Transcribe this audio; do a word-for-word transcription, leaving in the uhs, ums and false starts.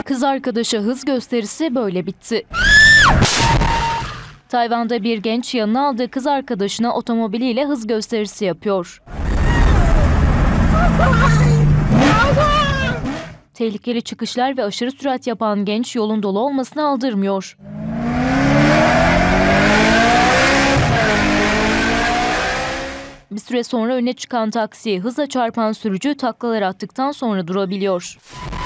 Kız arkadaşa hız gösterisi böyle bitti. Tayvan'da bir genç yanına aldığı kız arkadaşına otomobiliyle hız gösterisi yapıyor. Tehlikeli çıkışlar ve aşırı sürat yapan genç yolun dolu olmasına aldırmıyor. Bir süre sonra öne çıkan taksiye hızla çarpan sürücü taklalar attıktan sonra durabiliyor.